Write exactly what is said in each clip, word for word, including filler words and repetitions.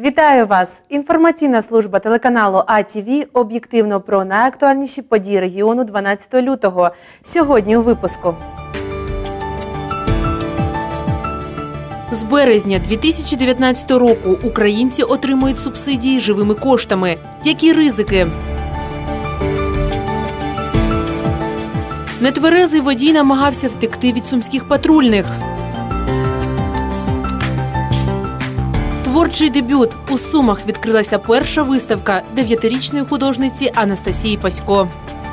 Вітаю вас! Інформаційна служба телеканалу А Т В об'єктивно про найактуальніші події регіону дванадцятого лютого. Сьогодні у випуску. З березня дві тисячі дев'ятнадцятого року українці отримують субсидії живими коштами. Які ризики? Нетверезий водій намагався втекти від сумських патрульних. Творчий дебют. У Сумах відкрилася перша виставка дев'ятирічної художниці Анастасії Пасько.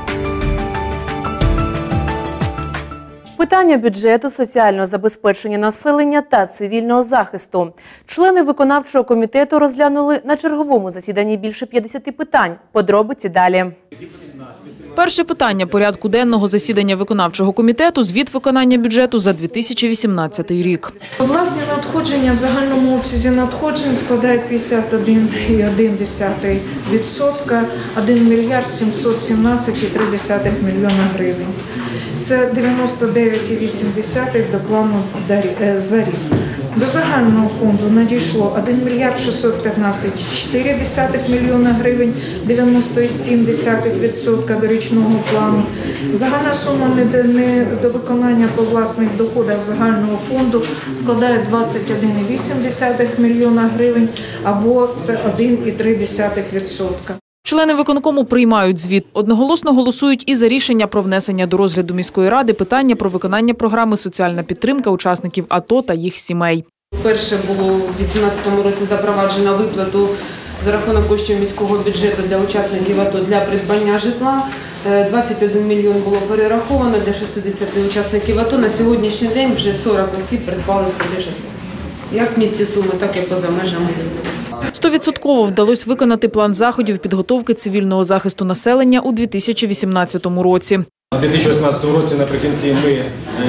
Питання бюджету, соціального забезпечення населення та цивільного захисту. Члени виконавчого комітету розглянули на черговому засіданні більше п'ятдесят питань. Подробиці далі. Перше питання порядку денного засідання виконавчого комітету – звіт виконання бюджету за дві тисячі вісімнадцятий рік. Власні надходження в загальному обсязі надходжень складають п'ятдесят один цілих одна десята відсотка – один мільярд сімсот сімнадцять цілих три десятих мільйона гривень. Це дев'яносто дев'ять цілих вісім десятих до плану за рік. До загального фонду надійшло один мільярд шістсот п'ятнадцять цілих чотири десятих мільйона гривень, дев'яносто сім цілих десятих відсотка до річного плану. Загальна сума недовиконання по власних доходах загального фонду складає двадцять один цілих вісім десятих мільйона гривень, або це один цілих три десятих відсотка. Члени виконкому приймають звіт. Одноголосно голосують і за рішення про внесення до розгляду міської ради питання про виконання програми «Соціальна підтримка учасників АТО та їх сімей». Перше було у дві тисячі вісімнадцятому році запроваджено виплату за рахунок коштів міського бюджету для учасників АТО для придбання житла. двадцять один мільйон було перераховано для шістдесят учасників АТО. На сьогоднішній день вже сорок осіб придбали собі житло. Як в місті Суми, так і поза межами. Стовідсотково вдалося виконати план заходів підготовки цивільного захисту населення у дві тисячі вісімнадцятому році. У дві тисячі вісімнадцятому році наприкінці ми,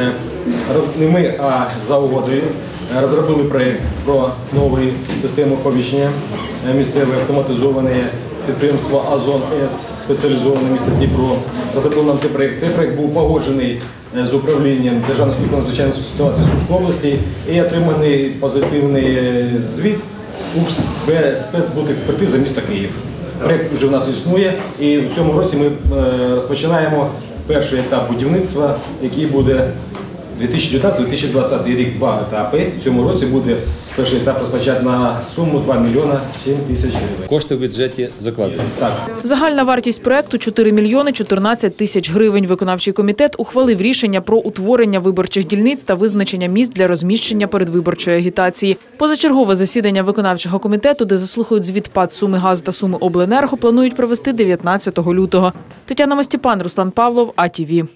не ми, а за угодою, розробили проєкт про нову систему оповіщення місцеве автоматизоване підприємство «Азон-С», спеціалізоване місто Дніпро. Розробив нам цей проєкт. Цей проєкт був погоджений з управлінням Державної служби з надзвичайної ситуації Сумської області і отриманий позитивний звіт у спецбудекспертизи міста Київ. Проєкт вже в нас існує, і в цьому році ми розпочинаємо перший етап будівництва, який буде дві тисячі дев'ятнадцятий - дві тисячі двадцятий рік, два етапи. В цьому році буде перший етап розпочати на суму два мільйони сім тисяч гривень. Кошти в бюджеті закладені. Так. Загальна вартість проєкту – чотири мільйони чотирнадцять тисяч гривень. Виконавчий комітет ухвалив рішення про утворення виборчих дільниць та визначення місць для розміщення передвиборчої агітації. Позачергове засідання виконавчого комітету, де заслухають звіт ПАТ «Сумигаз» та «Сумиобленерго», планують провести дев'ятнадцятого лютого. Тетяна Мостіпан, Руслан Павлов, А Т В.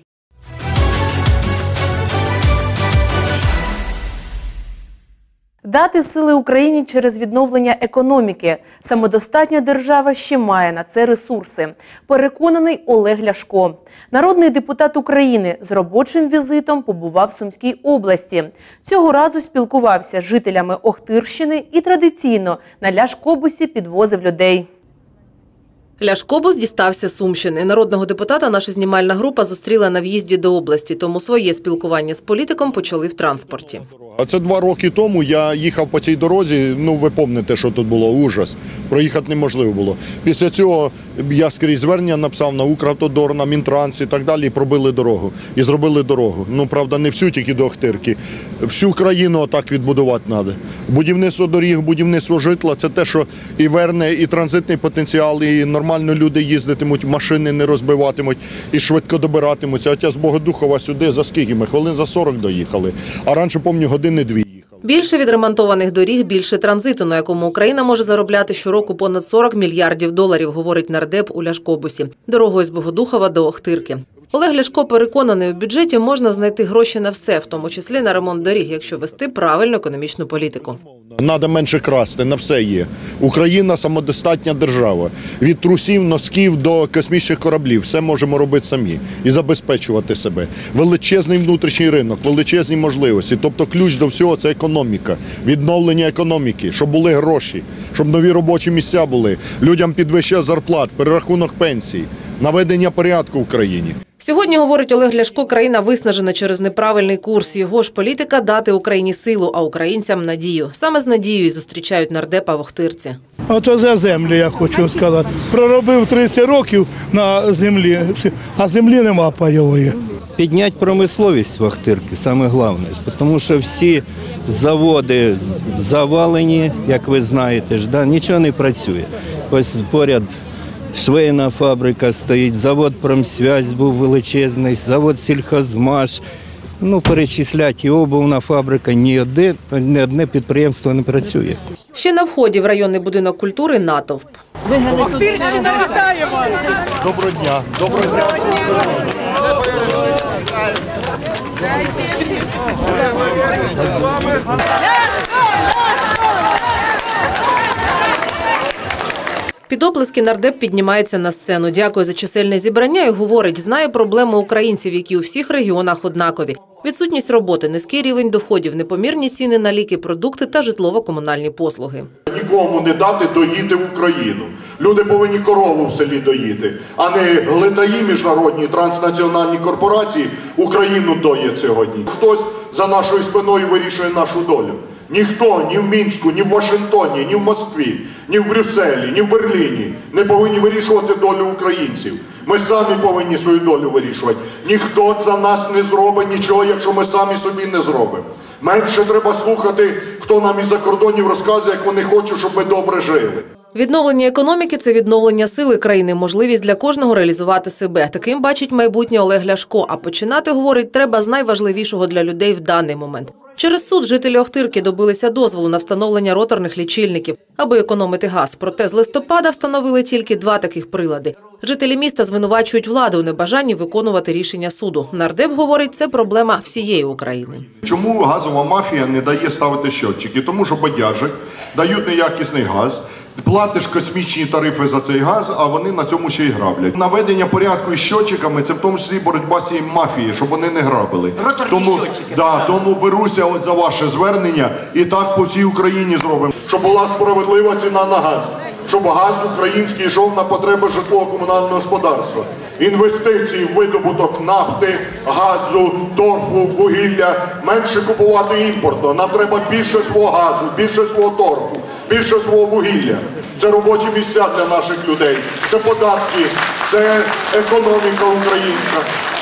Дати сили Україні через відновлення економіки. Самодостатня держава ще має на це ресурси. Переконаний Олег Ляшко. Народний депутат України з робочим візитом побував в Сумській області. Цього разу спілкувався з жителями Охтирщини і традиційно на Ляшкобусі підвозив людей. Ляшкобус дістався Сумщини. Народного депутата наша знімальна група зустріла на в'їзді до області, тому своє спілкування з політиком почали в транспорті. А це два роки тому я їхав по цій дорозі, ну ви пам'ятаєте, що тут було, ужас. Проїхати неможливо було. Після цього я скрізь звернення написав на Укравтодор, на Мінтранс і так далі, і пробили дорогу. І зробили дорогу. Ну, правда, не всю, тільки до Охтирки. Всю країну отак відбудувати треба. Будівництво доріг, будівництво житла – це те, що і верне, і транзитний потенціал, і нормально люди їздитимуть, машини не розбиватимуть, і швидко добиратимуться. Хоча з Богодухова сюди за скільки ми? Хвилин за сорок доїхали. А раніше, пам'ятаю, години дві їхали. Більше відремонтованих доріг, більше транзиту, на якому Україна може заробляти щороку понад сорок мільярдів доларів, говорить нардеп у Ляшкобусі. Дорогою з Богодухова до Охтирки. Олег Ляшко переконаний, у бюджеті можна знайти гроші на все, в тому числі на ремонт доріг, якщо вести правильну економічну політику. Надо менше красти, на все є. Україна – самодостатня держава. Від трусів, носків до космічних кораблів. Все можемо робити самі і забезпечувати себе. Величезний внутрішній ринок, величезні можливості. Тобто ключ до всього – це економіка. Відновлення економіки, щоб були гроші, щоб нові робочі місця були. Людям підвищення зарплат, перерахунок пенсій, наведення порядку в країні. Сьогодні, говорить Олег Ляшко, країна виснажена через неправильний курс. Його ж політика – дати Україні силу, а українцям – надію. Саме з надією зустрічають нардепа в Охтирці. Ото за землю, я хочу сказати. Проробив тридцять років на землі, а землі нема пайової. Підняти промисловість в Охтирці – саме головне, тому що всі заводи завалені, як ви знаєте, ж, да? Нічого не працює. Ось поряд швейна фабрика стоїть, завод «Промсвязь» був величезний, завод «Сільхозмаш». Ну, перечислять, і обувна фабрика, ні одне, ні одне підприємство не працює. Ще на вході в районний будинок культури натовп. Охтирщина вітає вас! Доброго дня. Доброго дня. Під оплески нардеп піднімається на сцену. Дякує за чисельне зібрання і говорить, знає проблеми українців, які у всіх регіонах однакові. Відсутність роботи, низький рівень доходів, непомірні ціни на ліки, продукти та житлово-комунальні послуги. Нікому не дати доїти в Україну. Люди повинні корову в селі доїти, а не глитаї міжнародні транснаціональні корпорації Україну доять сьогодні. Хтось за нашою спиною вирішує нашу долю. Ніхто ні в Мінську, ні в Вашингтоні, ні в Москві, ні в Брюсселі, ні в Берліні не повинні вирішувати долю українців. Ми самі повинні свою долю вирішувати. Ніхто за нас не зробить нічого, якщо ми самі собі не зробимо. Менше треба слухати, хто нам із-за кордонів розказує, як вони хочуть, щоб ми добре жили. Відновлення економіки – це відновлення сили країни, можливість для кожного реалізувати себе. Таким бачить майбутнє Олег Ляшко. А починати, говорить, треба з найважливішого для людей в даний момент. Через суд жителі Охтирки добилися дозволу на встановлення роторних лічильників, аби економити газ. Проте з листопада встановили тільки два таких прилади. Жителі міста звинувачують владу у небажанні виконувати рішення суду. Нардеп говорить, це проблема всієї України. Чому газова мафія не дає ставити щотчики? Тому що бодяжать, дають неякісний газ, платиш космічні тарифи за цей газ, а вони на цьому ще й граблять. Наведення порядку із щотчиками – це в тому числі боротьба з цією мафією, щоб вони не грабили. Тому, да, тому беруся от за ваше звернення і так по всій Україні зробимо. Щоб була справедлива ціна на газ. Щоб газ український йшов на потреби житлово-комунального господарства. Інвестиції в видобуток нафти, газу, торфу, вугілля. Менше купувати імпортно. Нам треба більше свого газу, більше свого торфу, більше свого вугілля. Це робочі місця для наших людей. Це податки, це економіка українська.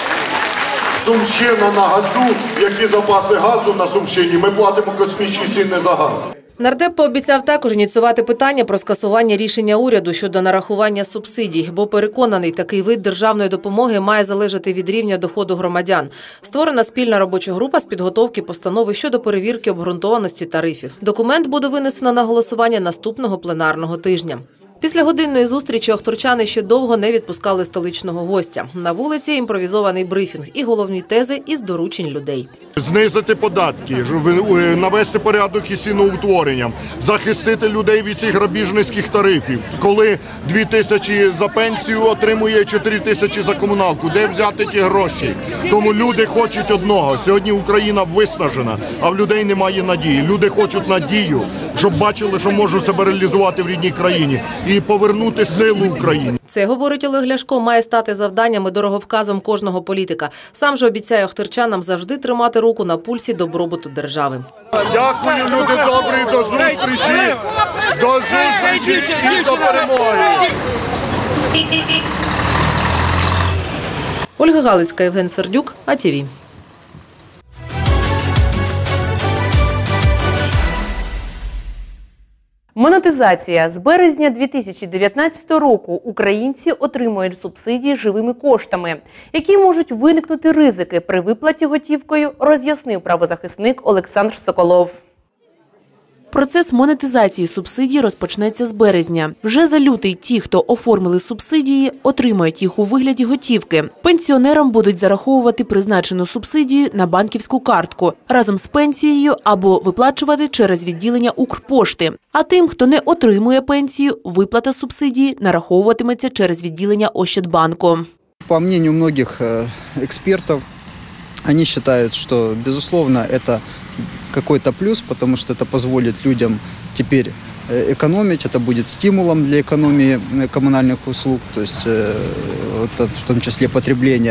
Сумщина на газу, які запаси газу на Сумщині, ми платимо космічні ціни за газ. Нардеп пообіцяв також ініціювати питання про скасування рішення уряду щодо нарахування субсидій, бо переконаний, такий вид державної допомоги має залежати від рівня доходу громадян. Створена спільна робоча група з підготовки постанови щодо перевірки обґрунтованості тарифів. Документ буде винесено на голосування наступного пленарного тижня. Після годинної зустрічі охтирчани ще довго не відпускали столичного гостя. На вулиці імпровізований брифінг і головні тези із доручень людей. Знизити податки, навести порядок із ціноутворенням, захистити людей від цих грабіжницьких тарифів. Коли дві тисячі за пенсію отримує чотири тисячі за комуналку, де взяти ті гроші? Тому люди хочуть одного. Сьогодні Україна виснажена, а в людей немає надії. Люди хочуть надію, щоб бачили, що можуть себе реалізувати в рідній країні і повернути силу Україні. Це, говорить Олег Ляшко, має стати завданням і дороговказом кожного політика. Сам же обіцяє охтирчанам завжди тримати руку на пульсі добробуту держави. Дякую, люди добрі, до зустрічі, до зустрічі і до перемоги. Ольга Галицька, Євген Сердюк, А Ті Ві. Монетизація. З березня дві тисячі дев'ятнадцятого року українці отримують субсидії живими коштами, які можуть виникнути ризики при виплаті готівкою, роз'яснив правозахисник Олександр Соколов. Процес монетизації субсидій розпочнеться з березня. Вже за лютий ті, хто оформили субсидії, отримають їх у вигляді готівки. Пенсіонерам будуть зараховувати призначену субсидію на банківську картку разом з пенсією або виплачувати через відділення Укрпошти. А тим, хто не отримує пенсію, виплата субсидії нараховуватиметься через відділення Ощадбанку. По мнению многих экспертов, они считают, что, безусловно, это какой-то плюс, потому что это позволит людям теперь экономить, это будет стимулом для экономии коммунальных услуг, то есть в том числе потребления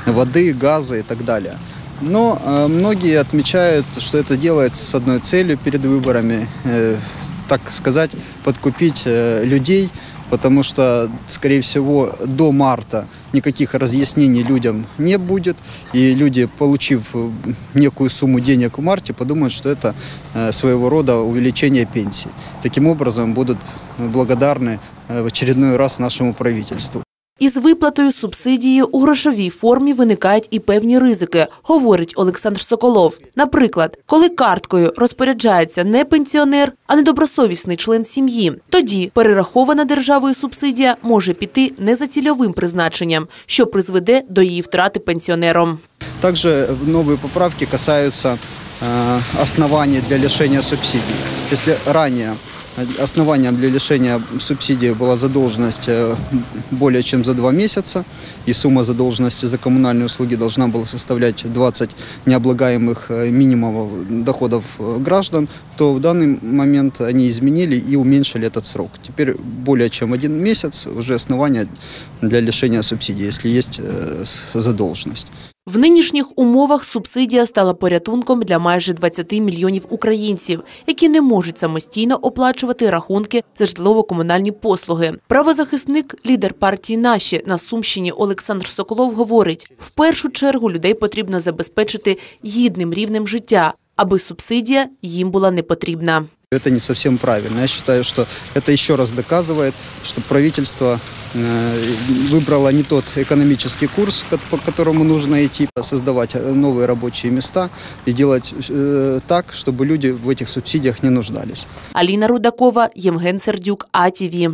воды, газа и так далее. Но э, многие отмечают, что это делается с одной целью перед выборами, э, так сказать, подкупить э, людей, потому что, скорее всего, до марта никаких разъяснений людям не будет, и люди, получив некую сумму денег в марте, подумают, что это э, своего рода увеличение пенсий. Таким образом, будут благодарны э, в очередной раз нашему правительству. Із виплатою субсидії у грошовій формі виникають і певні ризики, говорить Олександр Соколов. Наприклад, коли карткою розпоряджається не пенсіонер, а недобросовісний член сім'ї, тоді перерахована державою субсидія може піти не за цільовим призначенням, що призведе до її втрати пенсіонером. Также новые поправки касаются э, оснований для лишения субсидий. Если ранее основанием для лишения субсидии была задолженность более чем за два месяца, и сумма задолженности за коммунальные услуги должна была составлять двадцать необлагаемых минимумов доходов граждан, то в данный момент они изменили и уменьшили этот срок. Теперь более чем один месяц уже основания для лишения субсидии, если есть задолженность. В нинішніх умовах субсидія стала порятунком для майже двадцяти мільйонів українців, які не можуть самостійно оплачувати рахунки за житлово-комунальні послуги. Правозахисник, лідер партії «Наші» на Сумщині Олександр Соколов говорить, в першу чергу людей потрібно забезпечити гідним рівнем життя, аби субсидія їм була не потрібна. Это не совсем правильно. Я считаю, что это еще раз доказывает, что правительство выбрало не тот экономический курс, по которому нужно идти, создавать новые рабочие места и делать так, чтобы люди в этих субсидиях не нуждались. Аліна Рудакова, Євген Сердюк, А Ті Ві.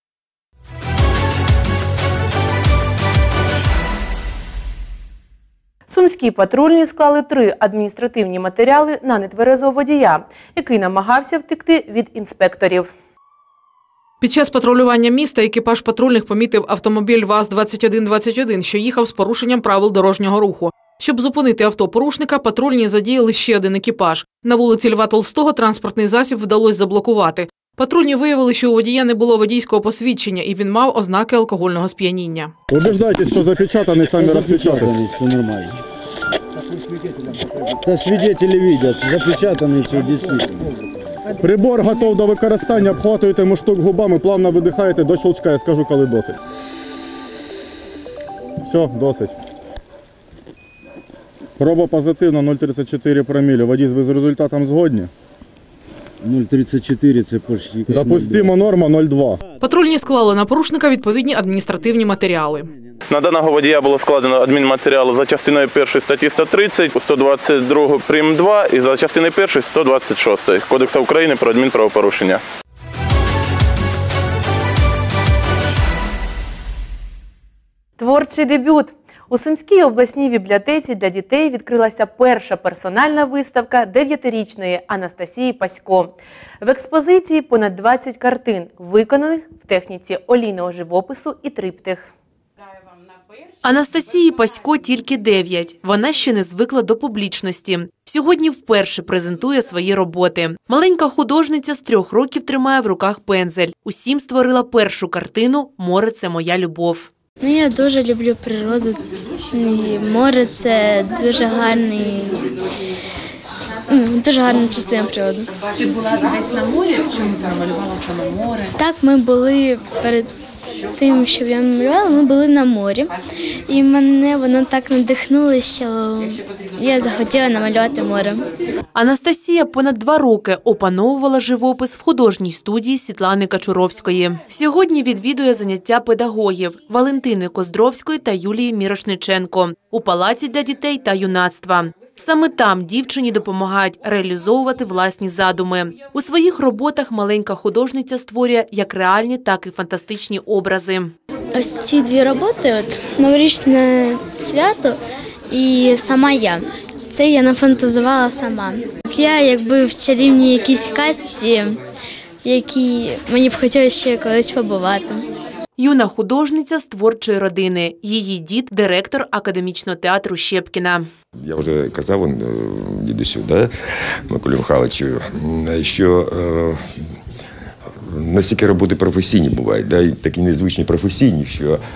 Сумські патрульні склали три адміністративні матеріали на нетверезого водія, який намагався втекти від інспекторів. Під час патрулювання міста екіпаж патрульних помітив автомобіль ВАЗ двадцять один двадцять один, що їхав з порушенням правил дорожнього руху. Щоб зупинити авто порушника, патрульні задіяли ще один екіпаж. На вулиці Льва Толстого транспортний засіб вдалося заблокувати. Патрульні виявили, що у водія не було водійського посвідчення і він мав ознаки алкогольного сп'яніння. Убеждайтесь, що запечатаний, самі розпечатаний. Все нормально. Та свидетелі бачать, запечатаний, все дійсно. Прибор готов до використання, обхватуєте муштук губами, плавно видихаєте до щелчка, я скажу, коли досить. Все, досить. Проба позитивна, нуль цілих тридцять чотири промілі. Водій, ви з результатом згодні? нуль цілих тридцять чотири – це почти... Допустима норма нуль цілих два. Патрульні склали на порушника відповідні адміністративні матеріали. На даного водія було складено адмінматеріали за частиною першої статті сто тридцять, сто двадцять два прим. два і за частиною першої сто двадцять шість Кодексу України про адмінправопорушення. Творчий дебют. У Сумській обласній бібліотеці для дітей відкрилася перша персональна виставка дев'ятирічної Анастасії Пасько. В експозиції понад двадцять картин, виконаних в техніці олійного живопису і триптих. Анастасії Пасько тільки дев'ять. Вона ще не звикла до публічності. Сьогодні вперше презентує свої роботи. Маленька художниця з трьох років тримає в руках пензель. Усім створила першу картину «Море – це моя любов». Ну, я дуже люблю природу. І море – це дуже гарний, дуже гарна частина природи. Ти була десь на морі? Чому ти намалювала саме море? Так, ми були перед тим, що я малювала, ми були на морі. І мене воно так надихнуло, що я захотіла намалювати море. Анастасія понад два роки опановувала живопис в художній студії Світлани Качуровської. Сьогодні відвідує заняття педагогів Валентини Коздровської та Юлії Мірошниченко у Палаці для дітей та юнацтва. Саме там дівчині допомагають реалізовувати власні задуми. У своїх роботах маленька художниця створює як реальні, так і фантастичні образи. Ось ці дві роботи, от новорічне свято і сама я. Це я нафантазувала сама. Я якби в чарівній якійсь казці, в якій мені б хотілося ще колись побувати. Юна художниця з творчої родини. Її дід – директор академічного театру Щепкіна. Я вже казав дідусю, да, Миколі Михайловичу, що е, настільки роботи професійні бувають, да, і такі незвичні професійні, що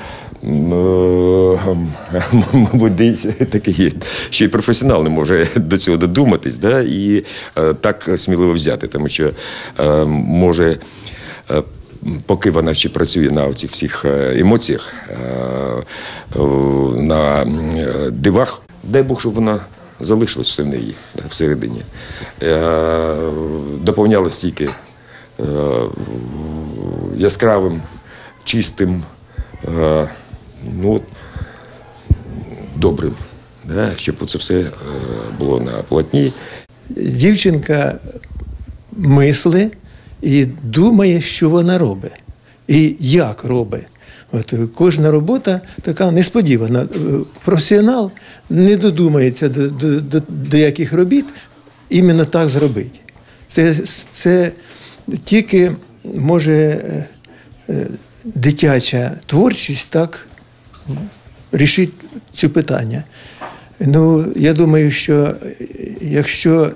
Ну, мабуть, десь таке є, що і професіонал не може до цього додуматись, да, і е, так сміливо взяти, тому що е, може, е, поки вона ще працює на цих всіх емоціях, е, е, на е, дивах, дай Бог, щоб вона залишилась все в неї, да, всередині. Е, доповнялась тільки е, яскравим, чистим, е, ну, добрим, да, щоб це все було на полотні. Дівчинка мисли і думає, що вона робить, і як робить. От, кожна робота така несподівана. Професіонал не додумається до, до, до, до яких робіт іменно так зробити. Це, це тільки може дитяча творчість так рішить це питання. Ну, я думаю, що якщо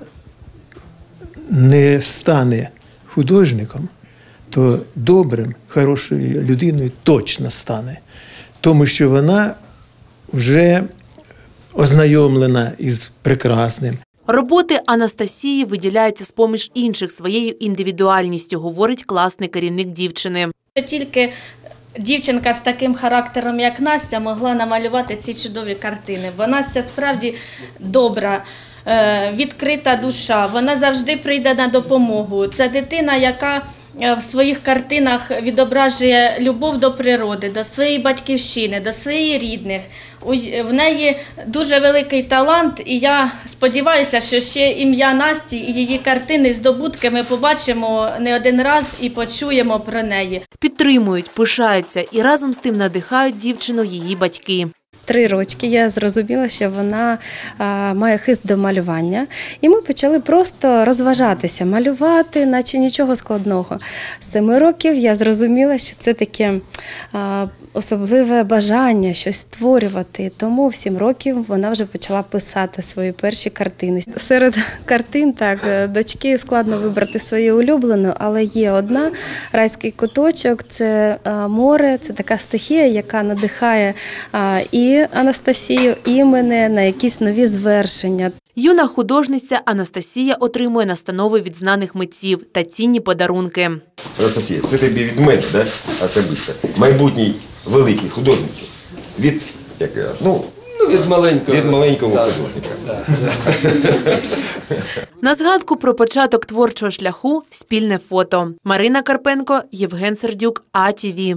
не стане художником, то добрим, хорошою людиною точно стане. Тому що вона вже ознайомлена із прекрасним. Роботи Анастасії виділяються з-поміж інших своєю індивідуальністю, говорить класний керівник дівчини. Тільки дівчинка з таким характером, як Настя, могла намалювати ці чудові картини. Бо Настя справді добра, відкрита душа, вона завжди прийде на допомогу. Це дитина, яка в своїх картинах відображує любов до природи, до своєї батьківщини, до своїх рідних. В неї дуже великий талант, і я сподіваюся, що ще ім'я Насті і її картини, здобутки ми побачимо не один раз і почуємо про неї. Підтримують, пишаються і разом з тим надихають дівчину її батьки. Три рочки я зрозуміла, що вона а, має хист до малювання. І ми почали просто розважатися, малювати, наче нічого складного. З семи років я зрозуміла, що це таке а, особливе бажання щось створювати. Тому в сім років вона вже почала писати свої перші картини. Серед картин, так, дочки складно вибрати свою улюблену, але є одна – райський куточок, це а, море, це така стихія, яка надихає а, і Анастасію, і мене на якісь нові звершення. Юна художниця Анастасія отримує настанови від знаних митців та цінні подарунки. Анастасія, це тобі від мене, да, особисто, майбутній великій художниці. Від, як, ну, ну, від маленького, від маленького да, художника. Да, да. На згадку про початок творчого шляху – спільне фото. Марина Карпенко, Євген Сердюк, А Ті Ві.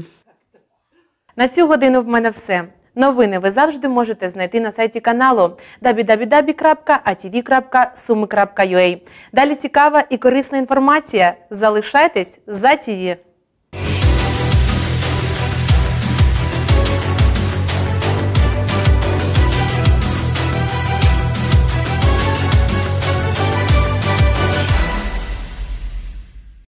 На цю годину в мене все. Новини ви завжди можете знайти на сайті каналу дабл ю дабл ю дабл ю крапка а ті ві крапка суми крапка ю а. Далі цікава і корисна інформація. Залишайтесь за Ті Ві.